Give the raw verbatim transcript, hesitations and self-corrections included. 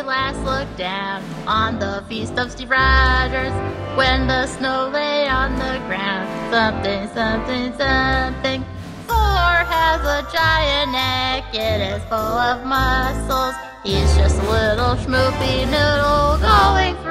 last looked down on the feast of Steve Rogers, when the snow lay on the ground. Something, something, something. Thor has a giant neck, it is full of muscles. He's just a little schmoopy noodle going